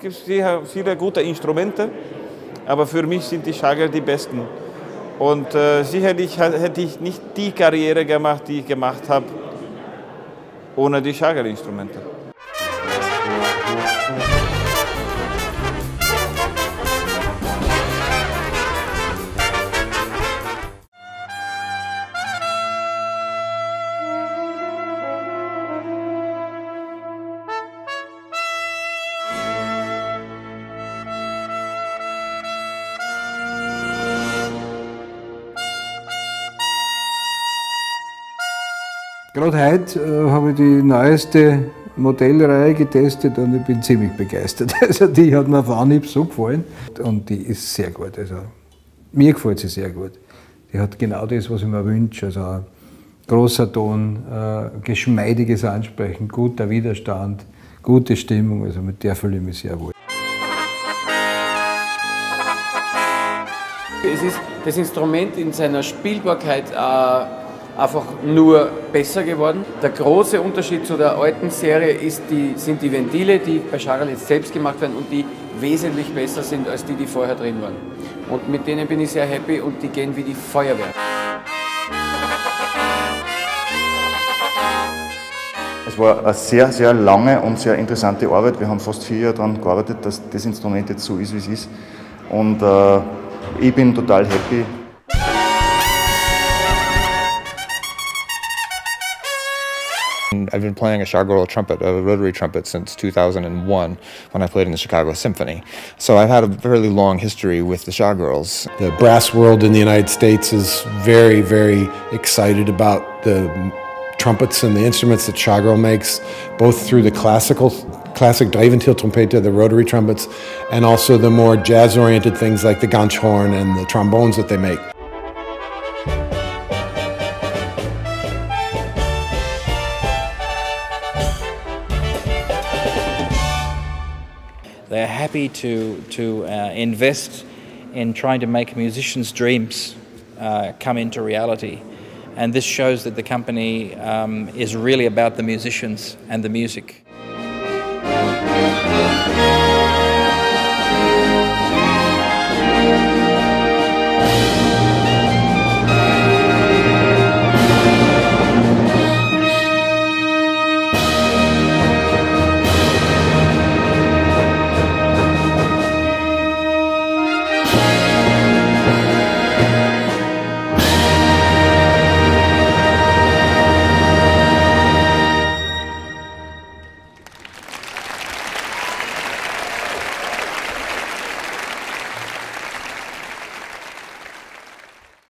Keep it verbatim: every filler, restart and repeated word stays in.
gibt sicher viele gute Instrumente, aber für mich sind die Schlager die besten. Und äh, sicherlich hätte ich nicht die Karriere gemacht, die ich gemacht habe, ohne die Schlagerinstrumente. Gerade heute äh, habe ich die neueste Modellreihe getestet und ich bin ziemlich begeistert. Also die hat mir auf Anhieb so gefallen und die ist sehr gut. Also mir gefällt sie sehr gut. Die hat genau das, was ich mir wünsche. Also ein großer Ton, äh, geschmeidiges Ansprechen, guter Widerstand, gute Stimmung. Also mit der fühle ich mich sehr wohl. Es ist das Instrument in seiner Spielbarkeit äh, einfach nur besser geworden. Der große Unterschied zu der alten Serie ist die, sind die Ventile, die bei Chagall jetzt selbst gemacht werden und die wesentlich besser sind als die, die vorher drin waren. Und mit denen bin ich sehr happy und die gehen wie die Feuerwehr. Es war eine sehr, sehr lange und sehr interessante Arbeit. Wir haben fast vier Jahre daran gearbeitet, dass das Instrument jetzt so ist, wie es ist. Und äh, ich bin total happy. I've been playing a Chagall trumpet, a rotary trumpet, since two thousand one when I played in the Chicago Symphony. So I've had a fairly long history with the Chagalls. The brass world in the United States is very, very excited about the trumpets and the instruments that Chagall makes, both through the classical, classic Dreiventiel-Trompete, the rotary trumpets, and also the more jazz-oriented things like the ganch horn and the trombones that they make. They're happy to, to uh, invest in trying to make musicians' dreams uh, come into reality. And this shows that the company um, is really about the musicians and the music.